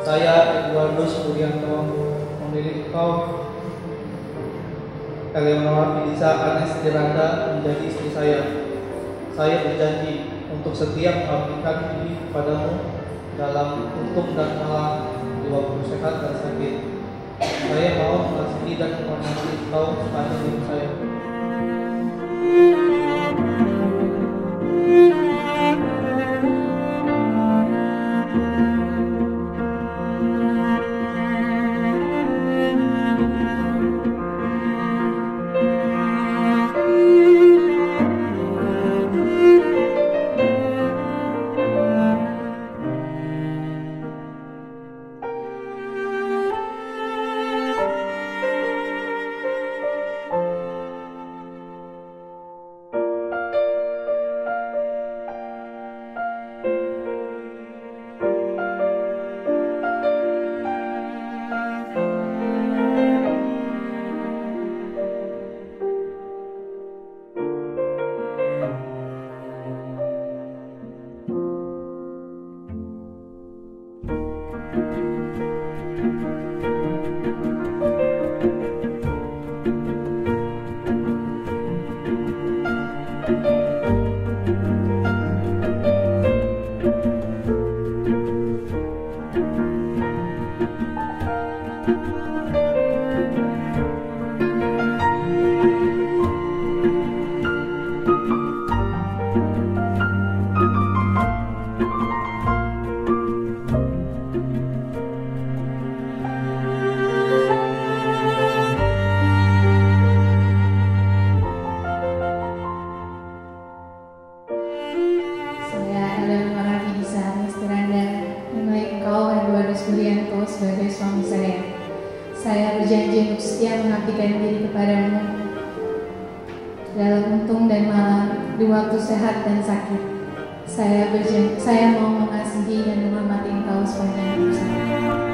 Saya, Eduardus Purianto, memilih engkau, Eleonora Fidisa Anes Diranda, menjadi istri saya. Saya berjanji untuk setia mengabdikan diri kepadamu dalam untung dan malang, di waktu sehat dan sakit. Saya mau mengasihi dan menghormati engkau sepanjang hidup saya. Sebagai suami saya berjanji untuk setia mengabdikan diri kepadamu dalam untung dan malang, di waktu sehat dan sakit. Saya mau mengasihi dan menghormati engkau sepanjang hidup saya.